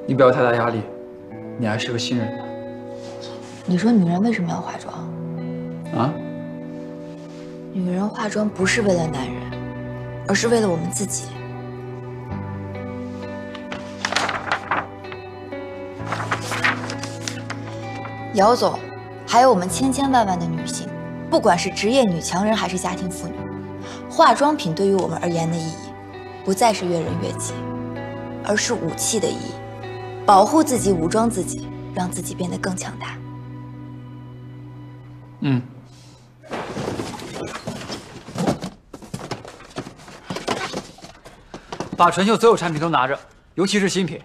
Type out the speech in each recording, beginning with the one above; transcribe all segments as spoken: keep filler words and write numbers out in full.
你不要太大压力，你还是个新人呢。 你说女人为什么要化妆？ 啊？ 女人化妆不是为了男人，而是为了我们自己。姚总，还有我们千千万万的女性，不管是职业女强人还是家庭妇女，化妆品对于我们而言的意义，不再是悦人悦己，而是武器的意义，保护自己，武装自己，让自己变得更强大。 嗯。把纯秀所有产品都拿着，尤其是新品。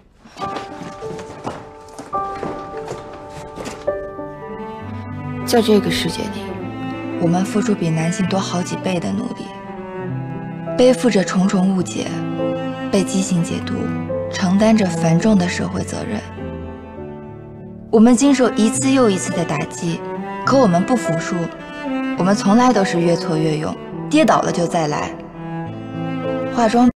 在这个世界里，我们付出比男性多好几倍的努力，背负着重重误解，被畸形解读，承担着繁重的社会责任。我们经受一次又一次的打击，可我们不服输，我们从来都是越挫越勇，跌倒了就再来。化妆